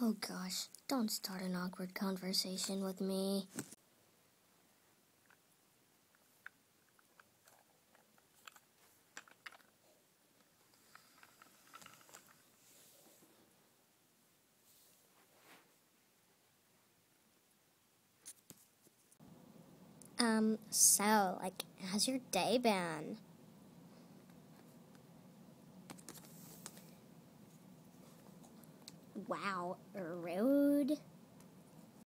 Oh gosh, don't start an awkward conversation with me. How's your day been? Wow, rude.